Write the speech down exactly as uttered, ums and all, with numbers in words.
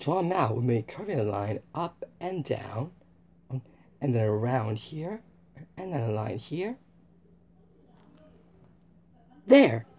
draw them out. We make curving a line up and down, and then around here, and then a line here. There!